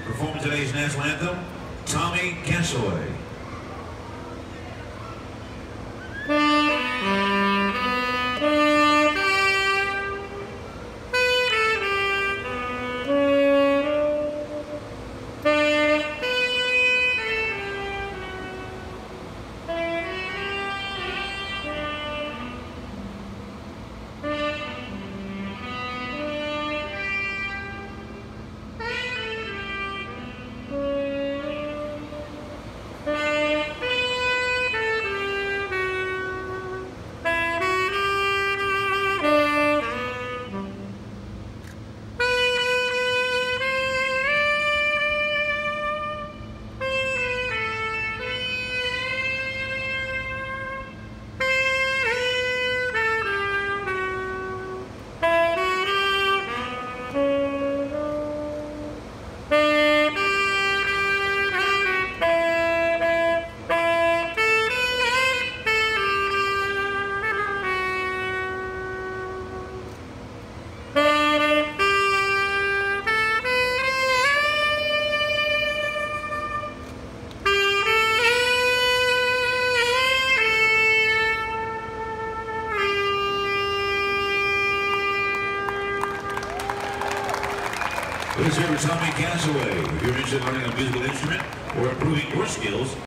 Performing today's national anthem, Tommy Castaway. Please hear Tommy Castaway. If you're interested in learning a musical instrument or improving your skills,